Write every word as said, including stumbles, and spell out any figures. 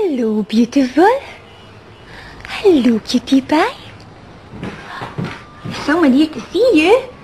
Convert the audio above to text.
Hello, beautiful. Hello, cutie pie. Someone here to see you.